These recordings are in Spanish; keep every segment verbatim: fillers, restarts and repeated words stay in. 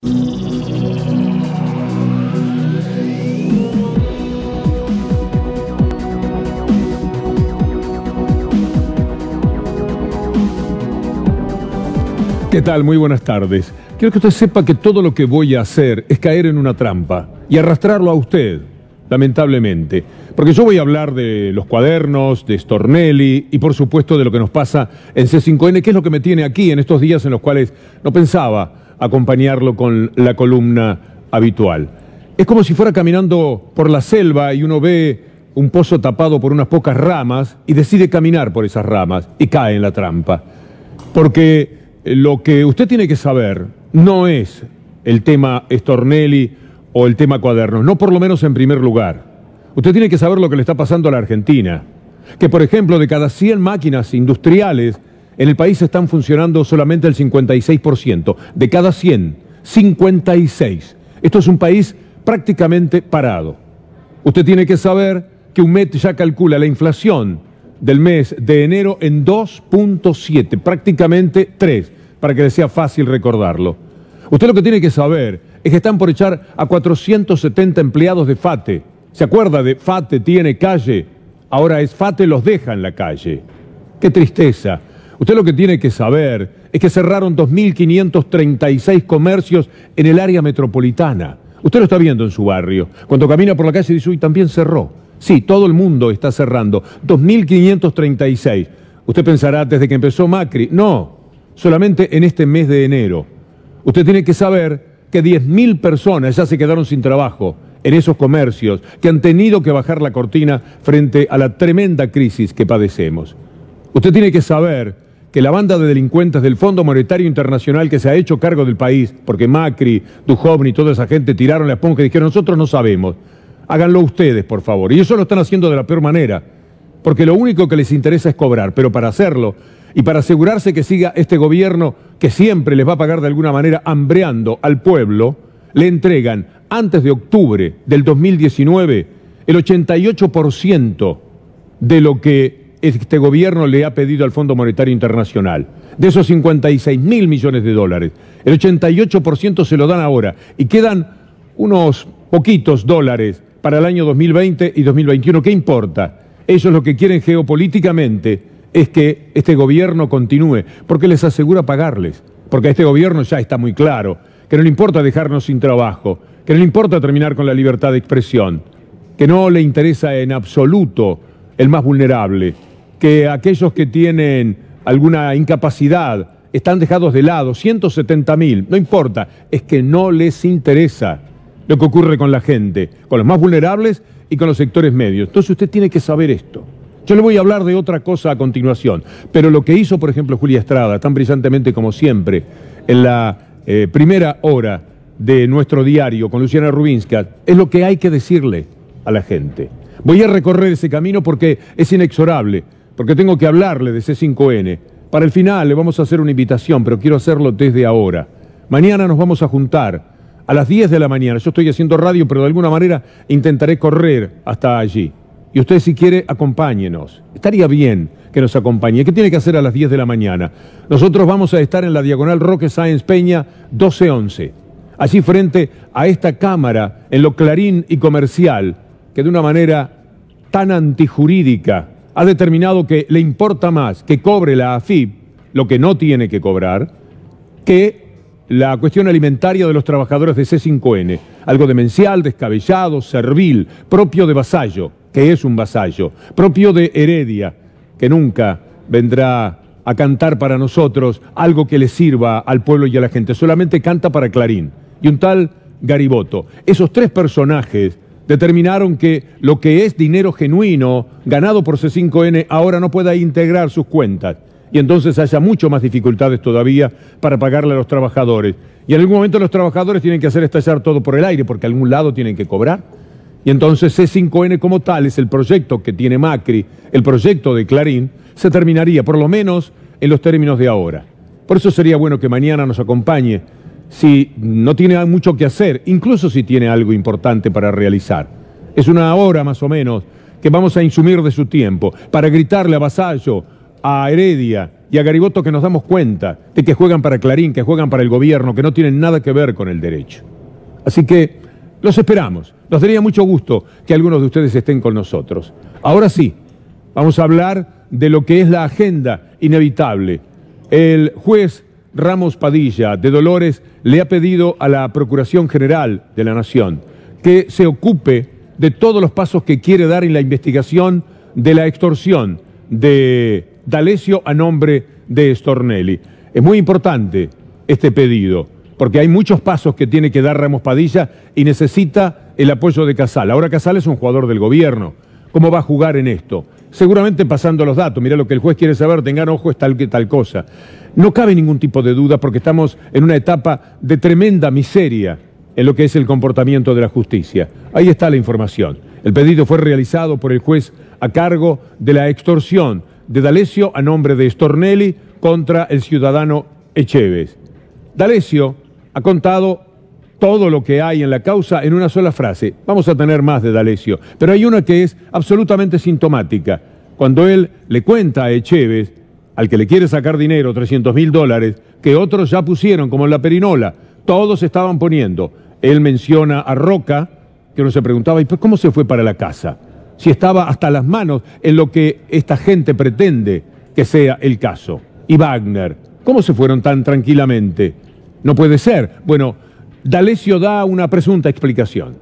¿Qué tal? Muy buenas tardes. Quiero que usted sepa que todo lo que voy a hacer es caer en una trampa y arrastrarlo a usted, lamentablemente. Porque yo voy a hablar de los cuadernos, de Stornelli y por supuesto de lo que nos pasa en C cinco N, que es lo que me tiene aquí en estos días en los cuales no pensaba acompañarlo con la columna habitual. Es como si fuera caminando por la selva y uno ve un pozo tapado por unas pocas ramas y decide caminar por esas ramas y cae en la trampa. Porque lo que usted tiene que saber no es el tema Stornelli o el tema cuadernos, no por lo menos en primer lugar. Usted tiene que saber lo que le está pasando a la Argentina. Que, por ejemplo, de cada cien máquinas industriales, en el país están funcionando solamente el cincuenta y seis por ciento. De cada cien, cincuenta y seis. Esto es un país prácticamente parado. Usted tiene que saber que U M E T ya calcula la inflación del mes de enero en dos punto siete, prácticamente tres, para que le sea fácil recordarlo. Usted lo que tiene que saber es que están por echar a cuatrocientos setenta empleados de FATE. ¿Se acuerda de FATE tiene calle? Ahora es FATE los deja en la calle. ¡Qué tristeza! Usted lo que tiene que saber es que cerraron dos mil quinientos treinta y seis comercios en el área metropolitana. Usted lo está viendo en su barrio. Cuando camina por la calle dice, uy, también cerró. Sí, todo el mundo está cerrando. dos mil quinientos treinta y seis. Usted pensará, desde que empezó Macri. No, solamente en este mes de enero. Usted tiene que saber que diez mil personas ya se quedaron sin trabajo en esos comercios, que han tenido que bajar la cortina frente a la tremenda crisis que padecemos. Usted tiene que saber que la banda de delincuentes del Fondo Monetario Internacional que se ha hecho cargo del país, porque Macri, Duhovne y toda esa gente tiraron la esponja y dijeron, nosotros no sabemos. Háganlo ustedes, por favor. Y eso lo están haciendo de la peor manera, porque lo único que les interesa es cobrar, pero para hacerlo y para asegurarse que siga este gobierno que siempre les va a pagar de alguna manera hambreando al pueblo, le entregan antes de octubre del dos mil diecinueve el ochenta y ocho por ciento de lo que este gobierno le ha pedido al Fondo Monetario Internacional. De esos cincuenta y seis mil millones de dólares, el ochenta y ocho por ciento se lo dan ahora y quedan unos poquitos dólares para el año dos mil veinte y dos mil veintiuno. ¿Qué importa? Ellos lo que quieren geopolíticamente es que este gobierno continúe, porque les asegura pagarles, porque a este gobierno ya está muy claro que no le importa dejarnos sin trabajo, que no le importa terminar con la libertad de expresión, que no le interesa en absoluto el más vulnerable, que aquellos que tienen alguna incapacidad están dejados de lado, ciento setenta mil, no importa, es que no les interesa lo que ocurre con la gente, con los más vulnerables y con los sectores medios. Entonces usted tiene que saber esto. Yo le voy a hablar de otra cosa a continuación, pero lo que hizo, por ejemplo, Julia Estrada, tan brillantemente como siempre, en la eh, primera hora de nuestro diario con Luciana Rubinska, es lo que hay que decirle a la gente. Voy a recorrer ese camino porque es inexorable, porque tengo que hablarle de C cinco N. Para el final le vamos a hacer una invitación, pero quiero hacerlo desde ahora. Mañana nos vamos a juntar a las diez de la mañana. Yo estoy haciendo radio, pero de alguna manera intentaré correr hasta allí. Y usted, si quiere, acompáñenos. Estaría bien que nos acompañe. ¿Qué tiene que hacer a las diez de la mañana? Nosotros vamos a estar en la diagonal Roque Sáenz Peña doce once. Allí frente a esta cámara, en lo Clarín y Comercial, que de una manera tan antijurídica ha determinado que le importa más que cobre la A F I P, lo que no tiene que cobrar, que la cuestión alimentaria de los trabajadores de C cinco N, algo demencial, descabellado, servil, propio de vasallo, que es un vasallo, propio de Heredia, que nunca vendrá a cantar para nosotros algo que le sirva al pueblo y a la gente, solamente canta para Clarín, y un tal Gariboto. Esos tres personajes determinaron que lo que es dinero genuino, ganado por C cinco N, ahora no pueda integrar sus cuentas. Y entonces haya mucho más dificultades todavía para pagarle a los trabajadores. Y en algún momento los trabajadores tienen que hacer estallar todo por el aire, porque a algún lado tienen que cobrar. Y entonces C cinco N como tal es el proyecto que tiene Macri, el proyecto de Clarín, se terminaría, por lo menos en los términos de ahora. Por eso sería bueno que mañana nos acompañe, si no tiene mucho que hacer, incluso si tiene algo importante para realizar. Es una hora más o menos que vamos a insumir de su tiempo para gritarle a Vasallo, a Heredia y a Gariboto que nos damos cuenta de que juegan para Clarín, que juegan para el gobierno, que no tienen nada que ver con el derecho. Así que los esperamos. Nos daría mucho gusto que algunos de ustedes estén con nosotros. Ahora sí, vamos a hablar de lo que es la agenda inevitable. El juez Ramos Padilla de Dolores le ha pedido a la Procuración General de la Nación que se ocupe de todos los pasos que quiere dar en la investigación de la extorsión de D'Alessio a nombre de Stornelli. Es muy importante este pedido, porque hay muchos pasos que tiene que dar Ramos Padilla y necesita el apoyo de Casal. Ahora Casal es un jugador del gobierno. ¿Cómo va a jugar en esto? Seguramente pasando los datos. Mirá lo que el juez quiere saber, tengan ojo, es tal que tal cosa. No cabe ningún tipo de duda porque estamos en una etapa de tremenda miseria en lo que es el comportamiento de la justicia. Ahí está la información. El pedido fue realizado por el juez a cargo de la extorsión de D'Alessio a nombre de Stornelli contra el ciudadano Echeves. D'Alessio ha contado todo lo que hay en la causa en una sola frase. Vamos a tener más de D'Alessio, pero hay una que es absolutamente sintomática. Cuando él le cuenta a Echeves, al que le quiere sacar dinero, trescientos mil dólares, que otros ya pusieron, como en la perinola, todos estaban poniendo. Él menciona a Roca, que uno se preguntaba, ¿y cómo se fue para la casa? Si estaba hasta las manos en lo que esta gente pretende que sea el caso. Y Wagner, ¿cómo se fueron tan tranquilamente? No puede ser. Bueno, D'Alessio da una presunta explicación.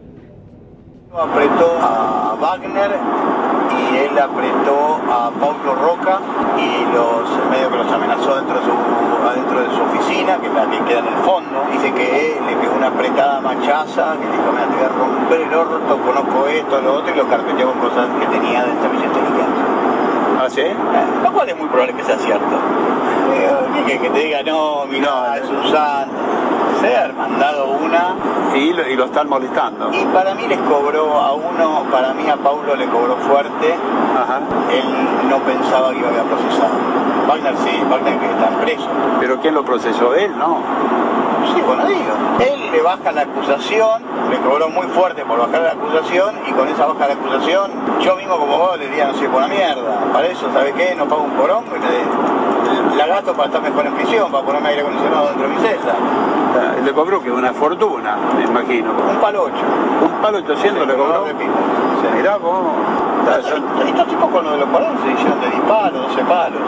Apretó a Wagner y él apretó a Paulo Roca y los medio que los amenazó dentro de su, adentro de su oficina, que es la que queda en el fondo. Dice que le pegó una apretada machaza, que dijo, mira, te voy a romper el orto, conozco esto, lo otro, y lo carpeteó con cosas que tenía de servicio de inteligencia. ¿Ah, sí? Eh, lo cual es muy probable que sea cierto. Eh, que, que te diga, no, mira, es un santo. Se ha mandado una y lo, y lo están molestando. Y para mí les cobró a uno, para mí a Paulo le cobró fuerte. Ajá. Él no pensaba que iba a quedar procesado. Wagner sí, Wagner que está preso. ¿Pero quién lo procesó? Él, ¿no? Sí, bueno, digo. Él le baja la acusación, le cobró muy fuerte por bajar la acusación y con esa baja la acusación, yo mismo como vos le diría, no sé, por una mierda. Para eso, ¿sabe qué? No pago un porón y le, la gasto para estar mejor en prisión, para ponerme aire acondicionado dentro de mi celda. Le cobró que una fortuna, me imagino. Un palo ocho. Un palo ochocientos sí, le cobró. Sí. Mirá cómo. Estos tipos con lo de los palos se hicieron de diez palos, doce palos.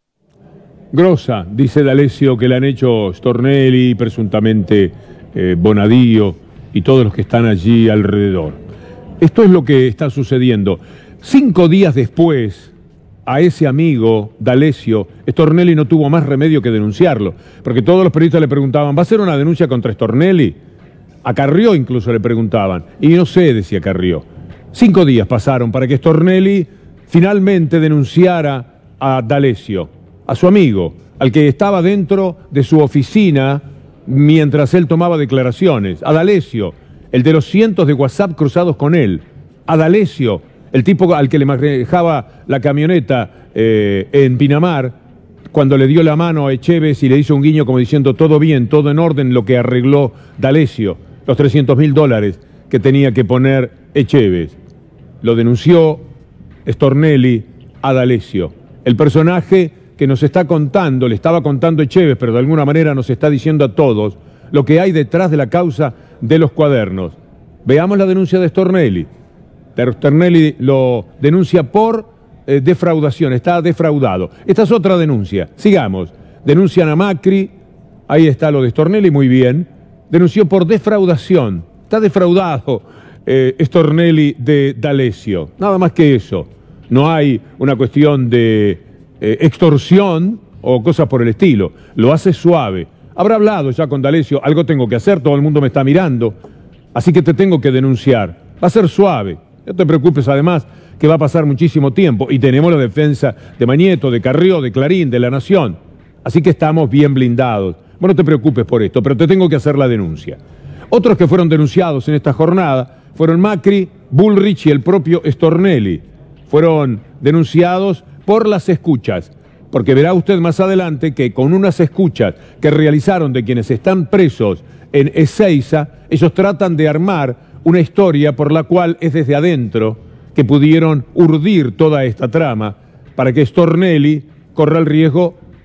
Grosa, dice D'Alessio, que le han hecho Stornelli, presuntamente eh, Bonadío y todos los que están allí alrededor. Esto es lo que está sucediendo. Cinco días después, a ese amigo, D'Alessio, Stornelli no tuvo más remedio que denunciarlo, porque todos los periodistas le preguntaban, ¿va a ser una denuncia contra Stornelli? A Carrió incluso le preguntaban, y no sé, decía Carrió. Cinco días pasaron para que Stornelli finalmente denunciara a D'Alessio, a su amigo, al que estaba dentro de su oficina mientras él tomaba declaraciones, a D'Alessio, el de los cientos de WhatsApp cruzados con él, a D'Alessio, el tipo al que le manejaba la camioneta eh, en Pinamar, cuando le dio la mano a Echeves y le hizo un guiño como diciendo todo bien, todo en orden, lo que arregló D'Alessio, los trescientos mil dólares que tenía que poner Echeves. Lo denunció Stornelli a D'Alessio. El personaje que nos está contando, le estaba contando Echeves, pero de alguna manera nos está diciendo a todos lo que hay detrás de la causa de los cuadernos. Veamos la denuncia de Stornelli. Stornelli lo denuncia por eh, defraudación, está defraudado. Esta es otra denuncia. Sigamos. Denuncian a Macri, ahí está lo de Stornelli, muy bien. Denunció por defraudación. Está defraudado eh, Stornelli de D'Alessio. Nada más que eso. No hay una cuestión de eh, extorsión o cosas por el estilo. Lo hace suave. Habrá hablado ya con D'Alessio, algo tengo que hacer, todo el mundo me está mirando, así que te tengo que denunciar. Va a ser suave. No te preocupes además que va a pasar muchísimo tiempo y tenemos la defensa de Mañeto, de Carrió, de Clarín, de La Nación. Así que estamos bien blindados. Bueno, no te preocupes por esto, pero te tengo que hacer la denuncia. Otros que fueron denunciados en esta jornada fueron Macri, Bullrich y el propio Stornelli. Fueron denunciados por las escuchas, porque verá usted más adelante que con unas escuchas que realizaron de quienes están presos en Ezeiza, ellos tratan de armar una historia por la cual es desde adentro que pudieron urdir toda esta trama para que Stornelli corra el riesgo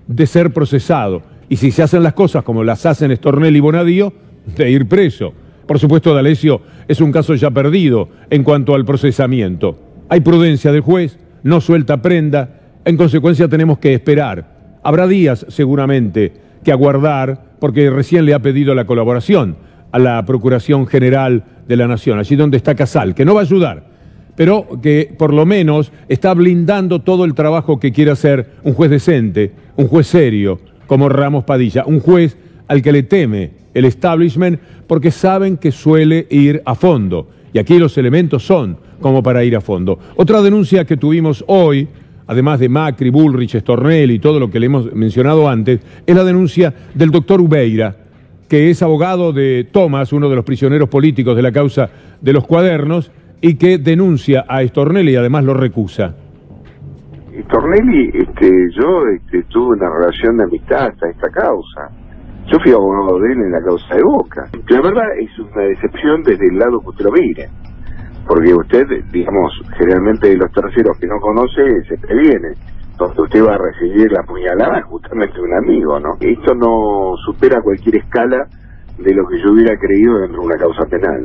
de ser procesado. Y si se hacen las cosas como las hacen Stornelli y Bonadío, de ir preso. Por supuesto, D'Alessio es un caso ya perdido en cuanto al procesamiento. Hay prudencia del juez, no suelta prenda, en consecuencia tenemos que esperar. Habrá días, seguramente, que aguardar, porque recién le ha pedido la colaboración a la Procuración General de la Nación, allí donde está Casal, que no va a ayudar, pero que por lo menos está blindando todo el trabajo que quiere hacer un juez decente, un juez serio, como Ramos Padilla, un juez al que le teme el establishment porque saben que suele ir a fondo. Y aquí los elementos son como para ir a fondo. Otra denuncia que tuvimos hoy, además de Macri, Bullrich, Stornelli y todo lo que le hemos mencionado antes, es la denuncia del doctor Ubeira, que es abogado de Thomas, uno de los prisioneros políticos de la causa de los cuadernos, y que denuncia a Stornelli y además lo recusa. Stornelli, este, yo este, tuve una relación de amistad hasta esta causa. Yo fui abogado de él en la causa de Boca. La verdad es una decepción desde el lado que usted lo mire. Porque usted, digamos, generalmente de los terceros que no conoce, se previene. Entonces usted va a recibir la puñalada justamente de un amigo, ¿no? Esto no supera cualquier escala de lo que yo hubiera creído dentro de una causa penal.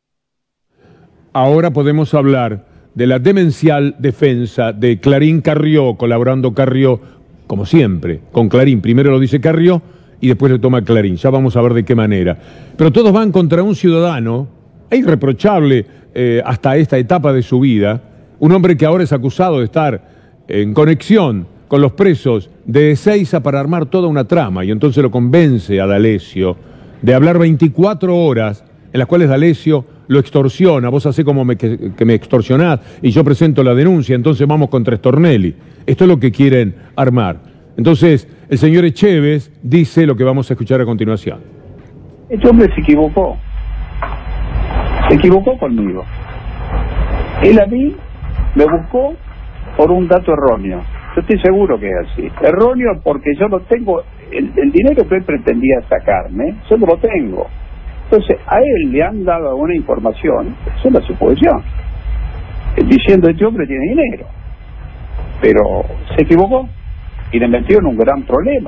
Ahora podemos hablar de la demencial defensa de Clarín Carrió, colaborando Carrió, como siempre, con Clarín. Primero lo dice Carrió y después le toma Clarín. Ya vamos a ver de qué manera. Pero todos van contra un ciudadano, e irreprochable eh, hasta esta etapa de su vida, un hombre que ahora es acusado de estar en conexión con los presos de Ezeiza para armar toda una trama, y entonces lo convence a D'Alessio de hablar veinticuatro horas en las cuales D'Alessio lo extorsiona. Vos hacés como me, que, que me extorsionás y yo presento la denuncia, entonces vamos contra Stornelli. Esto es lo que quieren armar. Entonces, el señor Echeves dice lo que vamos a escuchar a continuación. Este hombre se equivocó. Se equivocó conmigo. Él a mí me buscó por un dato erróneo. Yo estoy seguro que es así. Erróneo porque yo no tengo, el, el dinero que él pretendía sacarme, yo no lo tengo. Entonces, a él le han dado una información, eso es la suposición, diciendo este hombre tiene dinero. Pero se equivocó y le metió en un gran problema.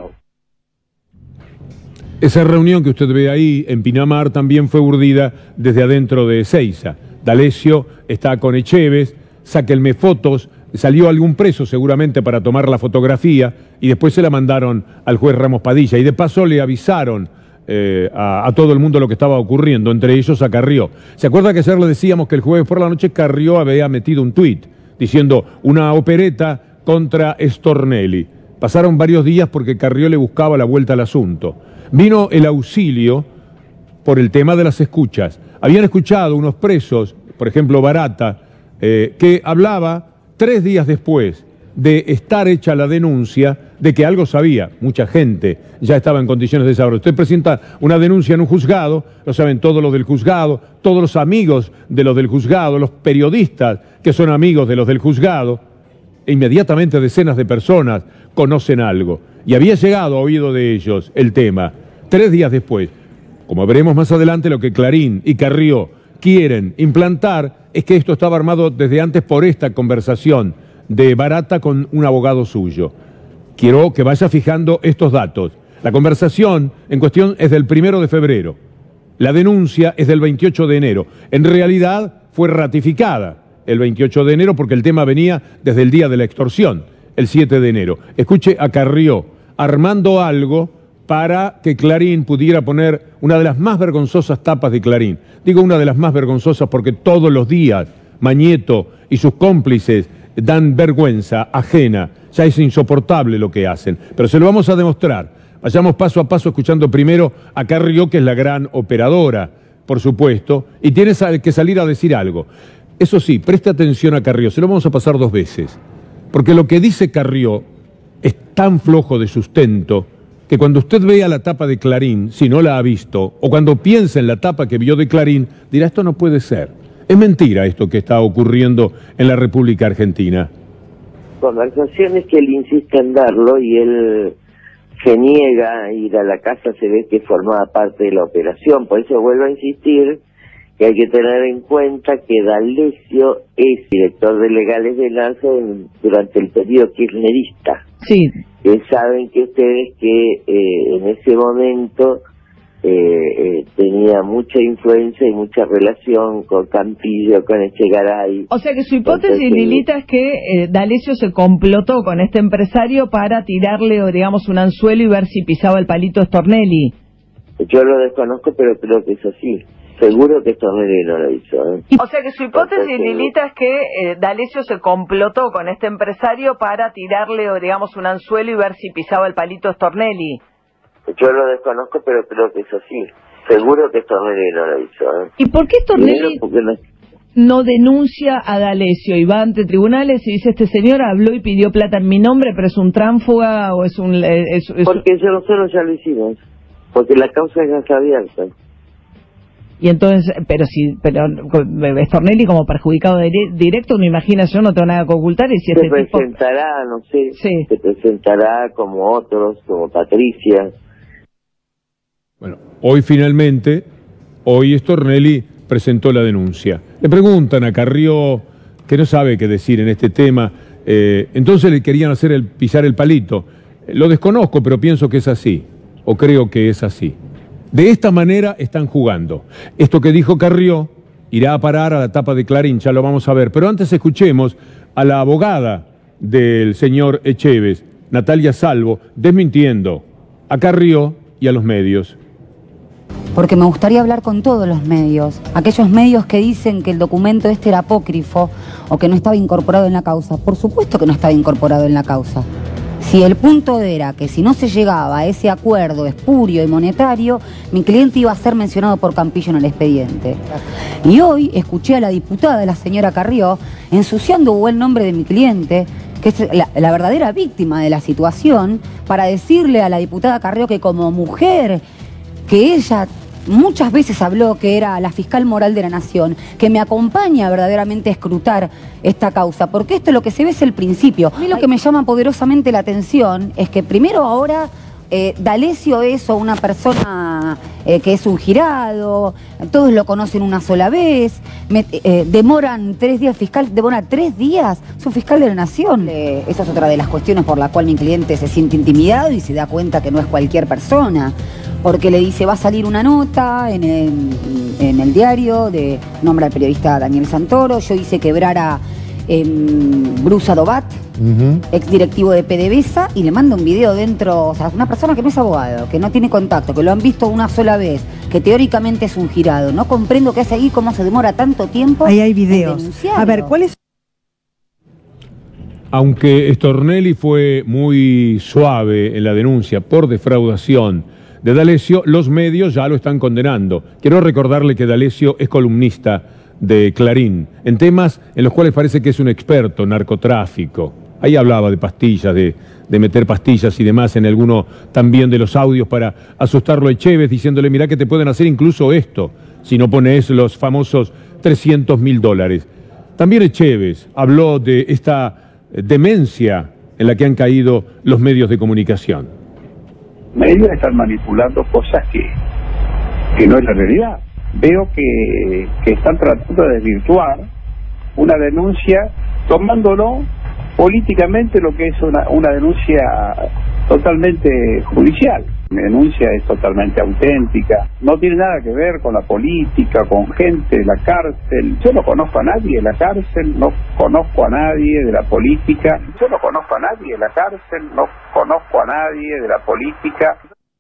Esa reunión que usted ve ahí en Pinamar también fue urdida desde adentro de Ezeiza. D'Alessio está con Echeves, sáquenme fotos, salió algún preso seguramente para tomar la fotografía y después se la mandaron al juez Ramos Padilla y de paso le avisaron eh, a, a todo el mundo lo que estaba ocurriendo, entre ellos a Carrió. ¿Se acuerda que ayer le decíamos que el jueves por la noche Carrió había metido un tuit diciendo una opereta contra Stornelli? Pasaron varios días porque Carrió le buscaba la vuelta al asunto. Vino el auxilio por el tema de las escuchas. Habían escuchado unos presos, por ejemplo Barata, eh, que hablaba tres días después de estar hecha la denuncia de que algo sabía. Mucha gente ya estaba en condiciones de saber. Usted presenta una denuncia en un juzgado, lo saben todos los del juzgado, todos los amigos de los del juzgado, los periodistas que son amigos de los del juzgado, e inmediatamente decenas de personas conocen algo. Y había llegado a oído de ellos el tema. Tres días después, como veremos más adelante, lo que Clarín y Carrió quieren implantar es que esto estaba armado desde antes por esta conversación de Barata con un abogado suyo. Quiero que vaya fijando estos datos. La conversación en cuestión es del primero de febrero. La denuncia es del veintiocho de enero. En realidad fue ratificada el veintiocho de enero porque el tema venía desde el día de la extorsión, el siete de enero. Escuche a Carrió armando algo para que Clarín pudiera poner una de las más vergonzosas tapas de Clarín. Digo una de las más vergonzosas porque todos los días Mañeto y sus cómplices dan vergüenza ajena. Ya es insoportable lo que hacen, pero se lo vamos a demostrar. Vayamos paso a paso escuchando primero a Carrió, que es la gran operadora, por supuesto, y tienes que salir a decir algo. Eso sí, preste atención a Carrió, se lo vamos a pasar dos veces, porque lo que dice Carrió es tan flojo de sustento que cuando usted vea la tapa de Clarín, si no la ha visto, o cuando piensa en la tapa que vio de Clarín, dirá, esto no puede ser. Es mentira esto que está ocurriendo en la República Argentina. Conversaciones que él insiste en darlo y él se niega a ir a la casa, se ve que formaba parte de la operación, por eso vuelvo a insistir que hay que tener en cuenta que D'Alessio es director de legales de Lanza durante el periodo kirchnerista. Sí. que saben que ustedes que eh, en ese momento eh, eh, tenía mucha influencia y mucha relación con Campillo, con Echegaray. O sea que su hipótesis, Entonces, Lilita, es que eh, D'Alessio se complotó con este empresario para tirarle, o digamos, un anzuelo y ver si pisaba el palito Stornelli. Yo lo desconozco, pero creo que es así. Seguro que Stornelli no lo hizo. ¿eh? O sea que su hipótesis, Entonces, Lilita, es que eh, D'Alessio se complotó con este empresario para tirarle, o digamos, un anzuelo y ver si pisaba el palito Stornelli. Yo lo desconozco, pero creo que es así. Seguro que Stornelli no lo hizo. ¿eh? ¿Y por qué Stornelli Porque no... no denuncia a D'Alessio y va ante tribunales y dice: este señor habló y pidió plata en mi nombre, pero es un tránfuga o es un... Es, es... Porque yo nosotros ya lo hicimos. Porque la causa ya está abierta. Y entonces, pero si, pero Stornelli como perjudicado dire- directo, me imagino, yo no tengo nada que ocultar, y si Se ese tipo... presentará, no sé, Sí. se presentará como otros, como Patricia. Bueno, hoy finalmente, hoy Stornelli presentó la denuncia. Le preguntan a Carrió, que no sabe qué decir en este tema, eh, entonces le querían hacer el pisar el palito. Lo desconozco, pero pienso que es así, o creo que es así. De esta manera están jugando. Esto que dijo Carrió irá a parar a la tapa de Clarín, ya lo vamos a ver. Pero antes escuchemos a la abogada del señor Echeves, Natalia Salvo, desmintiendo a Carrió y a los medios. Porque me gustaría hablar con todos los medios, aquellos medios que dicen que el documento este era apócrifo o que no estaba incorporado en la causa. Por supuesto que no estaba incorporado en la causa. Si el punto era que si no se llegaba a ese acuerdo espurio y monetario, mi cliente iba a ser mencionado por Campillo en el expediente. Y hoy escuché a la diputada, la señora Carrió, ensuciando buen nombre de mi cliente, que es la, la verdadera víctima de la situación, para decirle a la diputada Carrió que como mujer, que ella muchas veces habló que era la fiscal moral de la nación, que me acompaña verdaderamente a escrutar esta causa, porque esto lo que se ve es el principio. A mí lo que me llama poderosamente la atención es que primero ahora eh, D'Alessio es o una persona eh, que es un girado, todos lo conocen una sola vez, me, eh, demoran tres días, fiscal demora tres días, su fiscal de la nación. Eh, esa es otra de las cuestiones por la cual mi cliente se siente intimidado y se da cuenta que no es cualquier persona. Porque le dice, va a salir una nota en el, en el diario, de nombra al periodista Daniel Santoro, yo hice quebrar a eh, Bruce Adobat, uh-huh. ex directivo de PDVSA, y le manda un video dentro, o sea, una persona que no es abogado, que no tiene contacto, que lo han visto una sola vez, que teóricamente es un girado. No comprendo qué hace ahí, cómo se demora tanto tiempo. Ahí hay videos. A ver, ¿cuál es? Aunque Stornelli fue muy suave en la denuncia por defraudación de D'Alessio, los medios ya lo están condenando. Quiero recordarle que D'Alessio es columnista de Clarín, en temas en los cuales parece que es un experto, narcotráfico. Ahí hablaba de pastillas, de, de meter pastillas y demás en alguno también de los audios para asustarlo a Echeves, diciéndole, mirá que te pueden hacer incluso esto, si no pones los famosos trescientos mil dólares. También Echeves habló de esta demencia en la que han caído los medios de comunicación. Medios están manipulando cosas que, que no es la realidad. Veo que, que están tratando de desvirtuar una denuncia, tomándolo políticamente lo que es una, una denuncia totalmente judicial. Mi denuncia es totalmente auténtica, no tiene nada que ver con la política, con gente de la cárcel. Yo no conozco a nadie de la cárcel, no conozco a nadie de la política. Yo no conozco a nadie de la cárcel, no conozco a nadie de la política.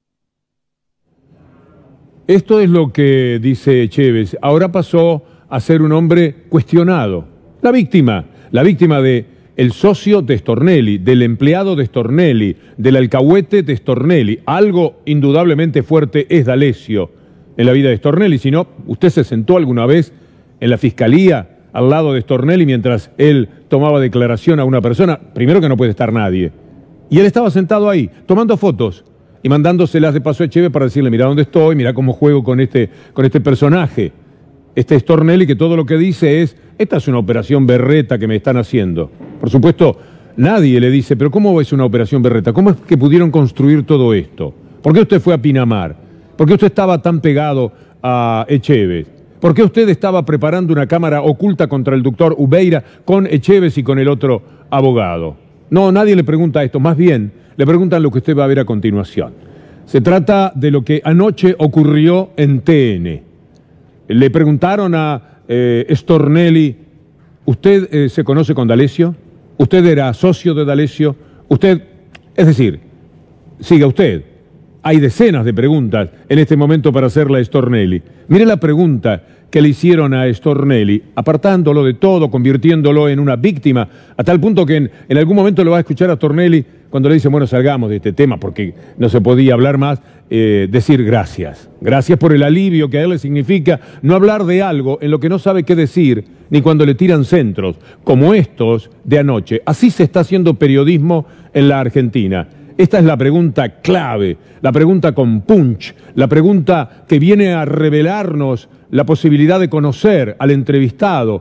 Esto es lo que dice Echeves. Ahora pasó a ser un hombre cuestionado. La víctima, la víctima de el socio de Stornelli, del empleado de Stornelli, del alcahuete de Stornelli. Algo indudablemente fuerte es D'Alessio en la vida de Stornelli. Si no, ¿usted se sentó alguna vez en la fiscalía al lado de Stornelli mientras él tomaba declaración a una persona? Primero que no puede estar nadie. Y él estaba sentado ahí, tomando fotos y mandándoselas de paso a Echeves para decirle, mira dónde estoy, mira cómo juego con este, con este personaje. Este Stornelli que todo lo que dice es, esta es una operación berreta que me están haciendo. Por supuesto, nadie le dice, pero ¿cómo es una operación berreta? ¿Cómo es que pudieron construir todo esto? ¿Por qué usted fue a Pinamar? ¿Por qué usted estaba tan pegado a Echeves? ¿Por qué usted estaba preparando una cámara oculta contra el doctor Ubeira con Echeves y con el otro abogado? No, nadie le pregunta esto, más bien le preguntan lo que usted va a ver a continuación. Se trata de lo que anoche ocurrió en T N. Le preguntaron a eh, Stornelli, ¿usted eh, se conoce con D'Alessio? ¿Usted era socio de D'Alessio? ¿Usted, es decir, siga usted? Hay decenas de preguntas en este momento para hacerle a Stornelli. Mire la pregunta que le hicieron a Stornelli, apartándolo de todo, convirtiéndolo en una víctima, a tal punto que en, en algún momento lo va a escuchar a Stornelli cuando le dice, bueno, salgamos de este tema porque no se podía hablar más, eh, decir gracias. Gracias por el alivio que a él le significa no hablar de algo en lo que no sabe qué decir, ni cuando le tiran centros, como estos de anoche. Así se está haciendo periodismo en la Argentina. Esta es la pregunta clave, la pregunta con punch, la pregunta que viene a revelarnos la posibilidad de conocer al entrevistado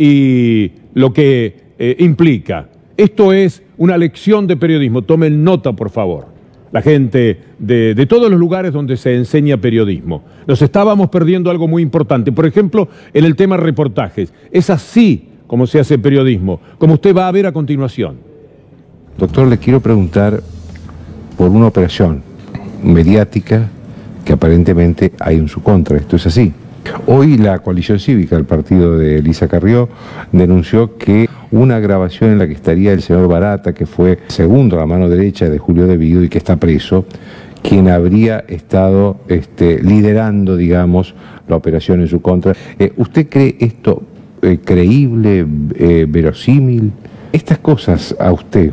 y lo que eh, implica. Esto es una lección de periodismo, tomen nota por favor, la gente de, de todos los lugares donde se enseña periodismo. Nos estábamos perdiendo algo muy importante, por ejemplo, en el tema reportajes. Es así como se hace periodismo, como usted va a ver a continuación. Doctor, le quiero preguntar por una operación mediática que aparentemente hay en su contra. Esto es así. Hoy la coalición cívica, el partido de Elisa Carrió, denunció que una grabación en la que estaría el señor Barata, que fue segundo a la mano derecha de Julio De Vido y que está preso, quien habría estado este, liderando, digamos, la operación en su contra. Eh, ¿Usted cree esto eh, creíble, eh, verosímil? Estas cosas a usted,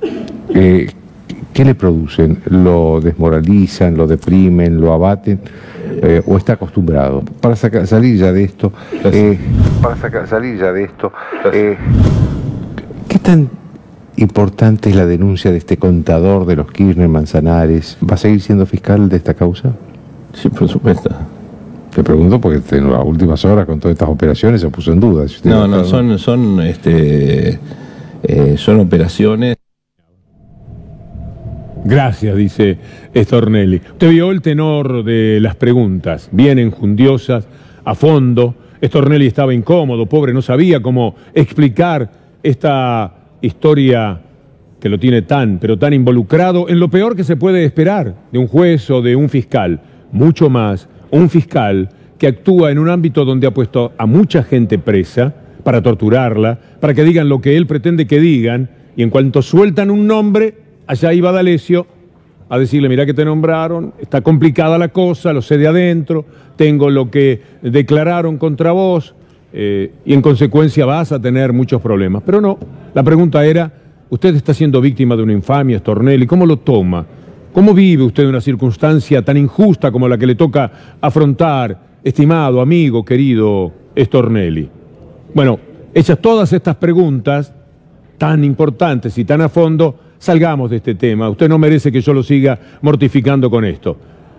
eh, ¿qué le producen? ¿Lo desmoralizan, lo deprimen, lo abaten? Eh, ¿O está acostumbrado? Para sacar, salir ya de esto, eh, para sacar, salir ya de esto, eh, ¿qué tan importante es la denuncia de este contador de los Kirchner Manzanares? ¿Va a seguir siendo fiscal de esta causa? Sí, por supuesto. Te pregunto porque en las últimas horas con todas estas operaciones se puso en duda. Si no, no, son, son, este, eh, son operaciones. Gracias, dice Stornelli. Usted vio el tenor de las preguntas, bien enjundiosas, a fondo. Stornelli estaba incómodo, pobre, no sabía cómo explicar esta historia que lo tiene tan, pero tan involucrado en lo peor que se puede esperar de un juez o de un fiscal. Mucho más, un fiscal que actúa en un ámbito donde ha puesto a mucha gente presa para torturarla, para que digan lo que él pretende que digan, y en cuanto sueltan un nombre, allá iba D'Alessio a decirle, mirá que te nombraron, está complicada la cosa, lo sé de adentro, tengo lo que declararon contra vos, eh, y en consecuencia vas a tener muchos problemas. Pero no, la pregunta era, usted está siendo víctima de una infamia, Stornelli, ¿cómo lo toma? ¿Cómo vive usted una circunstancia tan injusta como la que le toca afrontar, estimado, amigo, querido Stornelli? Bueno, hechas todas estas preguntas tan importantes y tan a fondo, salgamos de este tema. Usted no merece que yo lo siga mortificando con esto.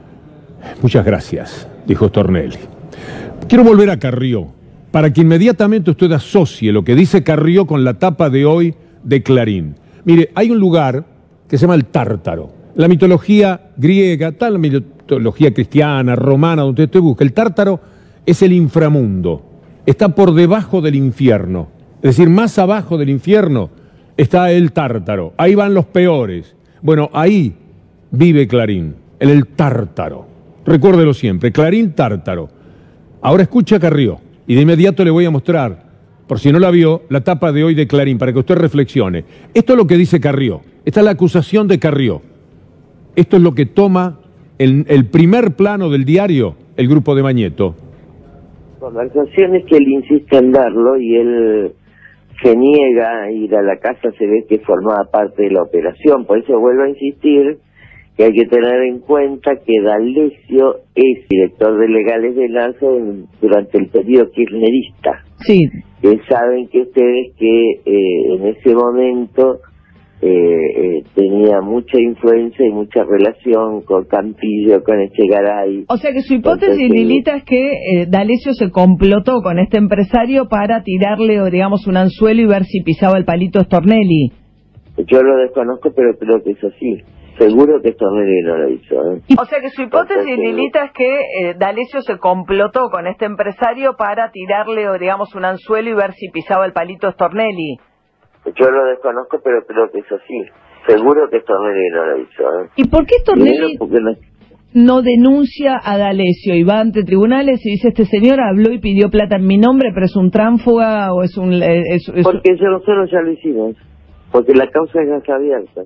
Muchas gracias, dijo Stornelli. Quiero volver a Carrió, para que inmediatamente usted asocie lo que dice Carrió con la tapa de hoy de Clarín. Mire, hay un lugar que se llama el Tártaro. La mitología griega, tal la mitología cristiana, romana, donde usted busca, el Tártaro es el inframundo. Está por debajo del infierno. Es decir, más abajo del infierno está el Tártaro, ahí van los peores. Bueno, ahí vive Clarín, en el Tártaro. Recuérdelo siempre, Clarín Tártaro. Ahora escucha a Carrió y de inmediato le voy a mostrar, por si no la vio, la tapa de hoy de Clarín, para que usted reflexione. Esto es lo que dice Carrió, esta es la acusación de Carrió. Esto es lo que toma el, el primer plano del diario, el grupo de Mañeto. Conversaciones que él insiste en darlo y él se niega a ir a la casa, se ve que formaba parte de la operación. Por eso vuelvo a insistir que hay que tener en cuenta que D'Alessio es director de legales de Lanza durante el periodo kirchnerista. Sí. Que saben que ustedes que eh, en ese momento eh, eh, tenía mucha influencia y mucha relación con Campillo, con Echegaray. O sea que su hipótesis, Entonces, Lilita, es que eh, D'Alessio se complotó con este empresario para tirarle, digamos, un anzuelo y ver si pisaba el palito Stornelli. Yo lo desconozco, pero creo que es así. Seguro que Stornelli no lo hizo. ¿eh? O sea que su hipótesis, Entonces, Lilita, es que eh, D'Alessio se complotó con este empresario para tirarle, digamos, un anzuelo y ver si pisaba el palito Stornelli. Yo lo desconozco, pero creo que es así. Seguro que Stornelli no lo hizo. ¿eh? ¿Y por qué Stornelli no... no denuncia a D'Alessio y va ante tribunales y dice, este señor habló y pidió plata en mi nombre, pero es un tránfuga o es un... Es, es... Porque nosotros ya lo hicimos, porque la causa ya está abierta.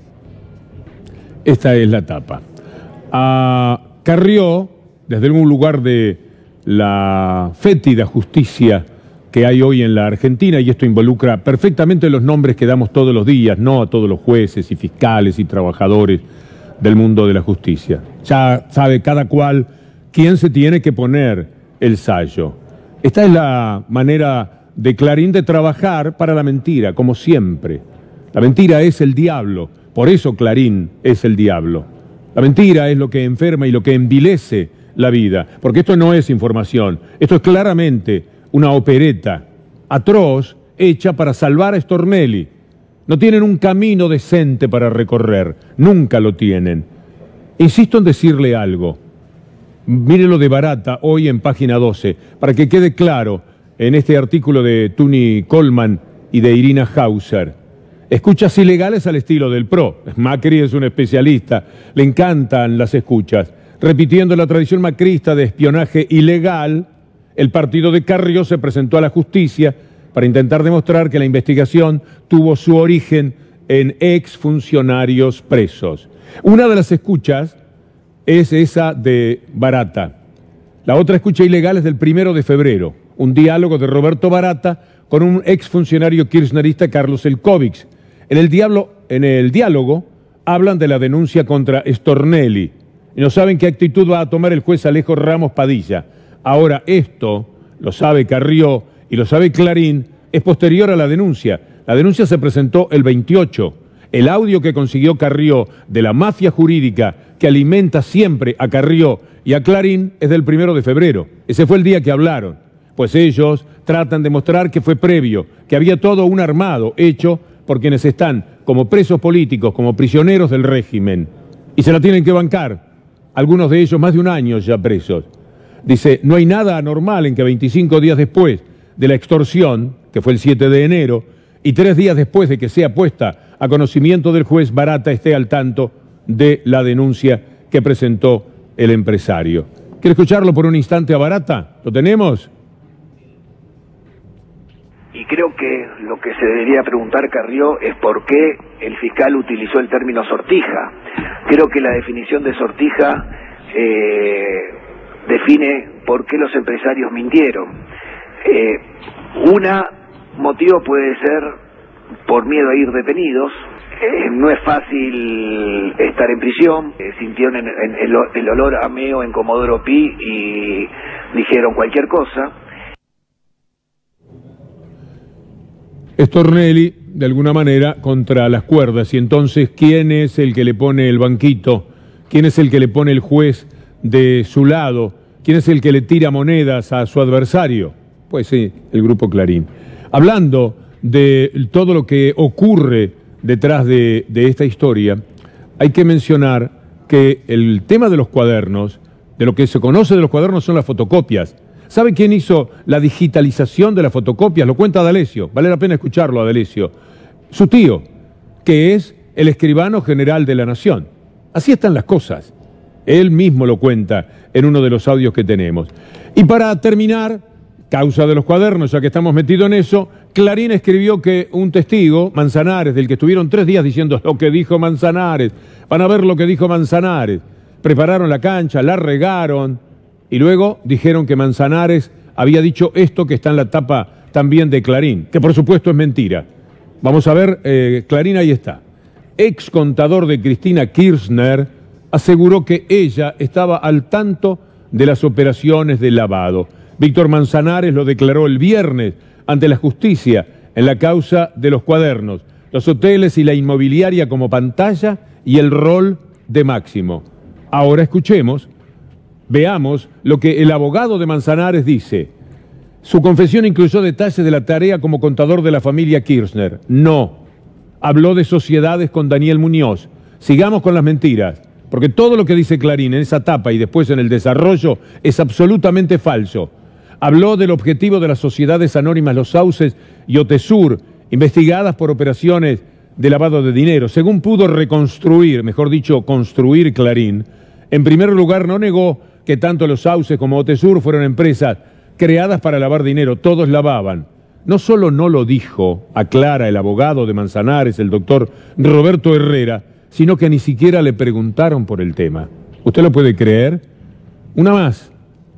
Esta es la tapa. A Carrió, desde algún lugar de la fétida justicia que hay hoy en la Argentina, y esto involucra perfectamente los nombres que damos todos los días, no a todos los jueces y fiscales y trabajadores del mundo de la justicia. Ya sabe cada cual quién se tiene que poner el sayo. Esta es la manera de Clarín de trabajar para la mentira, como siempre. La mentira es el diablo, por eso Clarín es el diablo. La mentira es lo que enferma y lo que envilece la vida, porque esto no es información, esto es claramente una opereta atroz hecha para salvar a Stornelli. No tienen un camino decente para recorrer, nunca lo tienen. Insisto en decirle algo. Mire lo de Barata hoy en página doce, para que quede claro en este artículo de Tuni Coleman y de Irina Hauser. Escuchas ilegales al estilo del P R O. Macri es un especialista, le encantan las escuchas. Repitiendo la tradición macrista de espionaje ilegal, el partido de Carrió se presentó a la justicia para intentar demostrar que la investigación tuvo su origen en exfuncionarios presos. Una de las escuchas es esa de Barata. La otra escucha ilegal es del primero de febrero, un diálogo de Roberto Barata con un exfuncionario kirchnerista, Carlos Elkovics. En el, diablo, en el diálogo hablan de la denuncia contra Stornelli y no saben qué actitud va a tomar el juez Alejo Ramos Padilla. Ahora esto, lo sabe Carrió y lo sabe Clarín, es posterior a la denuncia. La denuncia se presentó el veintiocho. El audio que consiguió Carrió de la mafia jurídica que alimenta siempre a Carrió y a Clarín es del primero de febrero. Ese fue el día que hablaron. Pues ellos tratan de mostrar que fue previo, que había todo un armado hecho por quienes están como presos políticos, como prisioneros del régimen. Y se la tienen que bancar. Algunos de ellos más de un año ya presos. Dice, no hay nada anormal en que veinticinco días después de la extorsión, que fue el siete de enero, y tres días después de que sea puesta a conocimiento del juez, Barata esté al tanto de la denuncia que presentó el empresario. ¿Quiere escucharlo por un instante a Barata? ¿Lo tenemos? Y creo que lo que se debería preguntar Carrió es por qué el fiscal utilizó el término sortija. Creo que la definición de sortija eh, define por qué los empresarios mintieron. Eh, una motivo puede ser por miedo a ir detenidos. Eh, no es fácil estar en prisión. Eh, sintieron en, en, el, el olor a meo en Comodoro Pi y dijeron cualquier cosa. Stornelli, de alguna manera, contra las cuerdas. Y entonces, ¿quién es el que le pone el banquito? ¿Quién es el que le pone el juez de su lado? ¿Quién es el que le tira monedas a su adversario? Pues sí, el Grupo Clarín. Hablando de todo lo que ocurre detrás de, de esta historia, hay que mencionar que el tema de los cuadernos, de lo que se conoce de los cuadernos son las fotocopias. ¿Sabe quién hizo la digitalización de las fotocopias? Lo cuenta D'Alessio, vale la pena escucharlo a D'Alessio. Su tío, que es el escribano general de la Nación. Así están las cosas. Él mismo lo cuenta en uno de los audios que tenemos. Y para terminar, causa de los cuadernos, ya que estamos metidos en eso, Clarín escribió que un testigo, Manzanares, del que estuvieron tres días diciendo lo que dijo Manzanares, van a ver lo que dijo Manzanares, prepararon la cancha, la regaron, y luego dijeron que Manzanares había dicho esto que está en la tapa también de Clarín, que por supuesto es mentira. Vamos a ver, eh, Clarín ahí está. Ex contador de Cristina Kirchner aseguró que ella estaba al tanto de las operaciones de lavado. Víctor Manzanares lo declaró el viernes ante la justicia en la causa de los cuadernos, los hoteles y la inmobiliaria como pantalla y el rol de Máximo. Ahora escuchemos. Veamos lo que el abogado de Manzanares dice. Su confesión incluyó detalles de la tarea como contador de la familia Kirchner. No. Habló de sociedades con Daniel Muñoz. Sigamos con las mentiras, porque todo lo que dice Clarín en esa tapa y después en el desarrollo es absolutamente falso. Habló del objetivo de las sociedades anónimas Los Sauces y Otesur investigadas por operaciones de lavado de dinero. Según pudo reconstruir, mejor dicho, construir Clarín, en primer lugar no negó que tanto los Sauces como Otesur fueron empresas creadas para lavar dinero, todos lavaban. No solo no lo dijo, aclara el abogado de Manzanares, el doctor Roberto Herrera, sino que ni siquiera le preguntaron por el tema. ¿Usted lo puede creer? Una más.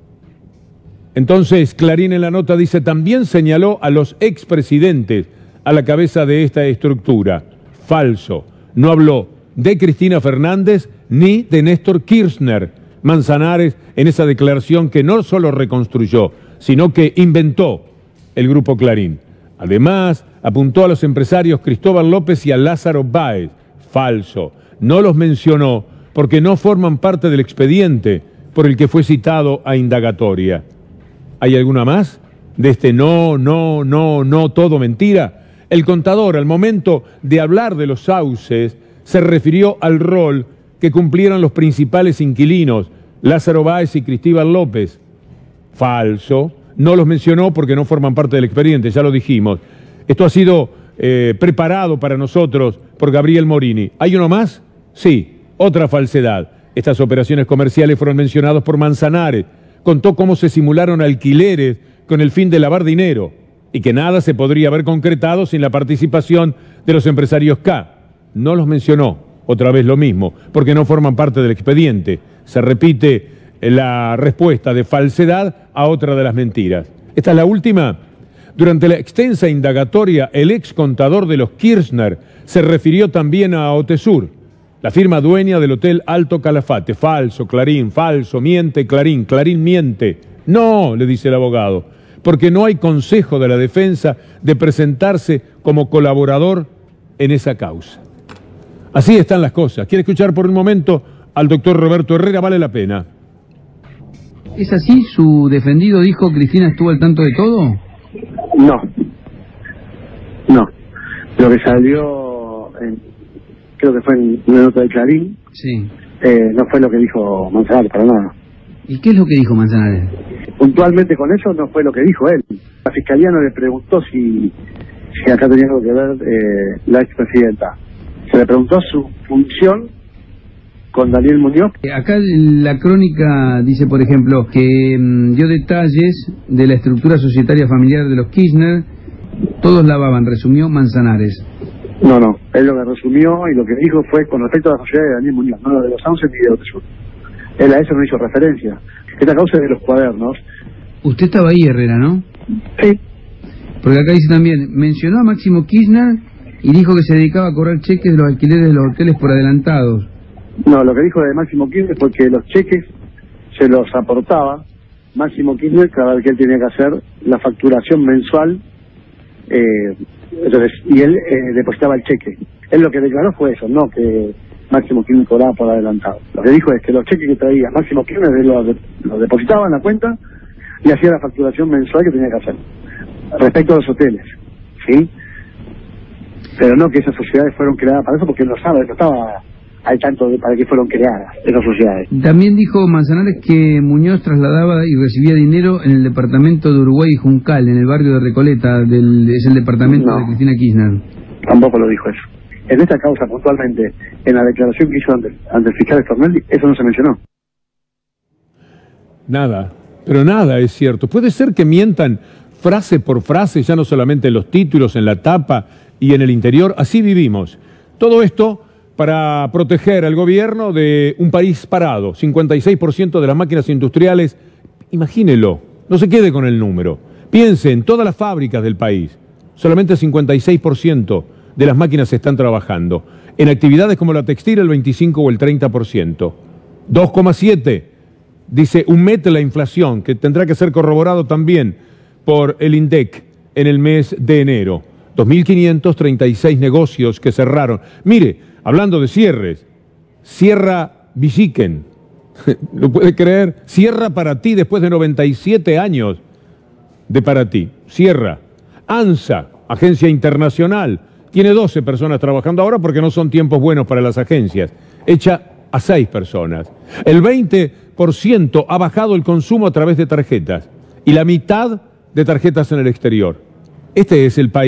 Entonces, Clarín en la nota dice, también señaló a los expresidentes a la cabeza de esta estructura. Falso. No habló de Cristina Fernández ni de Néstor Kirchner. Manzanares en esa declaración que no solo reconstruyó, sino que inventó el Grupo Clarín. Además, apuntó a los empresarios Cristóbal López y a Lázaro Báez. Falso. No los mencionó porque no forman parte del expediente por el que fue citado a indagatoria. ¿Hay alguna más? De este no, no, no, no, todo mentira. El contador, al momento de hablar de los Sauces, se refirió al rol que cumplieron los principales inquilinos, Lázaro Báez y Cristóbal López. Falso. No los mencionó porque no forman parte del expediente, ya lo dijimos. Esto ha sido eh, preparado para nosotros por Gabriel Morini. ¿Hay uno más? Sí, otra falsedad. Estas operaciones comerciales fueron mencionadas por Manzanares. Contó cómo se simularon alquileres con el fin de lavar dinero y que nada se podría haber concretado sin la participación de los empresarios K. No los mencionó, otra vez lo mismo, porque no forman parte del expediente. Se repite la respuesta de falsedad a otra de las mentiras. Esta es la última. Durante la extensa indagatoria, el ex contador de los Kirchner se refirió también a Otesur, la firma dueña del Hotel Alto Calafate. Falso, Clarín, falso, miente, Clarín, Clarín miente. No, le dice el abogado, porque no hay consejo de la defensa de presentarse como colaborador en esa causa. Así están las cosas. ¿Quiere escuchar por un momento al doctor Roberto Herrera? Vale la pena. ¿Es así? ¿Su defendido dijo Cristina estuvo al tanto de todo? No. No. Lo que salió, en, creo que fue en una nota de Clarín, sí. eh, no fue lo que dijo Manzanares, para nada. ¿Y qué es lo que dijo Manzanares? Puntualmente con eso no fue lo que dijo él. La fiscalía no le preguntó si, si acá tenía algo que ver eh, la expresidenta. Se le preguntó su función con Daniel Muñoz. Acá la crónica dice, por ejemplo, que mmm, dio detalles de la estructura societaria familiar de los Kirchner. Todos lavaban, resumió Manzanares. No, no, él lo que resumió y lo que dijo fue con respecto a la sociedad de Daniel Muñoz, no lo de los Sauces ni de Otesur. Él a eso no hizo referencia. Esta causa es de los cuadernos. Usted estaba ahí, Herrera, ¿no? Sí. Porque acá dice también, mencionó a Máximo Kirchner y dijo que se dedicaba a cobrar cheques de los alquileres de los hoteles por adelantados. No, lo que dijo de Máximo Kirchner fue que los cheques se los aportaba Máximo Kirchner cada vez que él tenía que hacer la facturación mensual, eh, entonces, y él eh, depositaba el cheque. Él lo que declaró fue eso, no que Máximo Kirchner cobraba por adelantado. Lo que dijo es que los cheques que traía Máximo Kirchner él los, los depositaba en la cuenta y hacía la facturación mensual que tenía que hacer. Respecto a los hoteles, ¿sí? Pero no que esas sociedades fueron creadas para eso, porque él no sabe, no estaba al tanto de para qué fueron creadas esas sociedades. También dijo Manzanares que Muñoz trasladaba y recibía dinero en el departamento de Uruguay y Juncal, en el barrio de Recoleta, del, es el departamento no, de Cristina Kirchner. Tampoco lo dijo eso. En esta causa, puntualmente, en la declaración que hizo ante, ante el fiscal Stornelli, eso no se mencionó. Nada, pero nada es cierto. Puede ser que mientan frase por frase, ya no solamente en los títulos, en la tapa y en el interior. Así vivimos. Todo esto para proteger al gobierno de un país parado. cincuenta y seis por ciento de las máquinas industriales, imagínelo, no se quede con el número. Piense en todas las fábricas del país. Solamente cincuenta y seis por ciento de las máquinas están trabajando. En actividades como la textil, el veinticinco o el treinta por ciento. dos coma siete, dice U M E T, la inflación, que tendrá que ser corroborado también por el INDEC en el mes de enero. dos mil quinientos treinta y seis negocios que cerraron. Mire, hablando de cierres, cierra Villiquen, ¿lo puede creer? Cierra Paraty después de noventa y siete años de Paraty. Cierra. ANSA, agencia internacional, tiene doce personas trabajando ahora porque no son tiempos buenos para las agencias. Echa a seis personas. El veinte por ciento ha bajado el consumo a través de tarjetas y la mitad de tarjetas en el exterior. Este es el país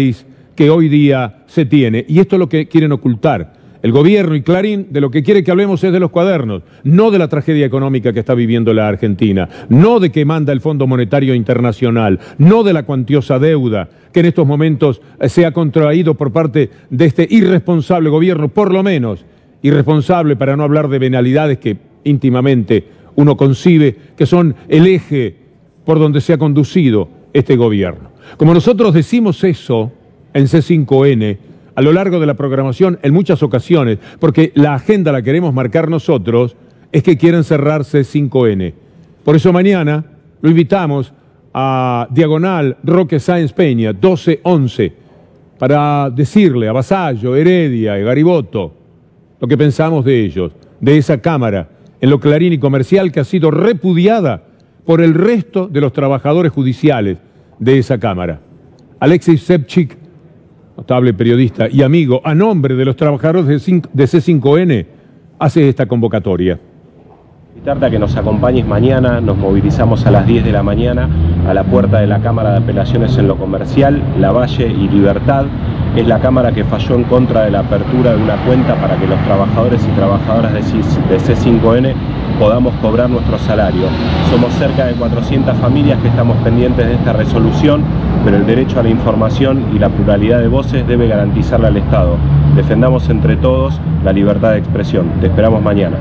que hoy día se tiene. Y esto es lo que quieren ocultar. El gobierno y Clarín de lo que quiere que hablemos es de los cuadernos, no de la tragedia económica que está viviendo la Argentina, no de que manda el Fondo Monetario Internacional, no de la cuantiosa deuda que en estos momentos se ha contraído por parte de este irresponsable gobierno, por lo menos irresponsable para no hablar de venalidades que íntimamente uno concibe que son el eje por donde se ha conducido este gobierno. Como nosotros decimos eso en C cinco N, a lo largo de la programación, en muchas ocasiones, porque la agenda la queremos marcar nosotros, es que quieren cerrar C cinco N. Por eso mañana lo invitamos a Diagonal Roque Sáenz Peña, doce once, para decirle a Vasallo, Heredia y Gariboto lo que pensamos de ellos, de esa Cámara, en lo Clarín y Comercial, que ha sido repudiada por el resto de los trabajadores judiciales de esa Cámara. Alexis Sevchik, notable periodista y amigo, a nombre de los trabajadores de C cinco N, hace esta convocatoria. Invitarte a que nos acompañes mañana, nos movilizamos a las diez de la mañana a la puerta de la Cámara de Apelaciones en lo Comercial, Lavalle y Libertad. Es la Cámara que falló en contra de la apertura de una cuenta para que los trabajadores y trabajadoras de C cinco N podamos cobrar nuestro salario. Somos cerca de cuatrocientas familias que estamos pendientes de esta resolución, pero el derecho a la información y la pluralidad de voces debe garantizarla al Estado. Defendamos entre todos la libertad de expresión. Te esperamos mañana.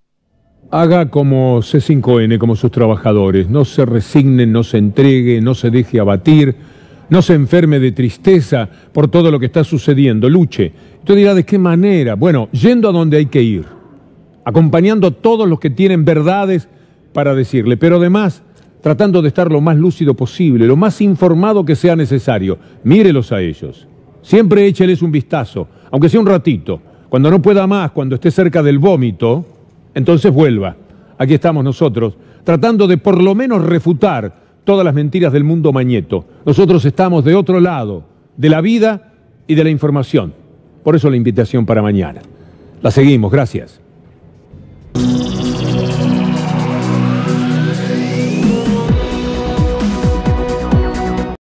Haga como C cinco N, como sus trabajadores. No se resigne, no se entregue, no se deje abatir, no se enferme de tristeza por todo lo que está sucediendo. Luche. Usted dirá, ¿de qué manera? Bueno, yendo a donde hay que ir, acompañando a todos los que tienen verdades para decirle, pero además tratando de estar lo más lúcido posible, lo más informado que sea necesario. Mírelos a ellos. Siempre écheles un vistazo, aunque sea un ratito. Cuando no pueda más, cuando esté cerca del vómito, entonces vuelva. Aquí estamos nosotros, tratando de por lo menos refutar todas las mentiras del mundo mañeto. Nosotros estamos de otro lado, de la vida y de la información. Por eso la invitación para mañana. La seguimos, gracias.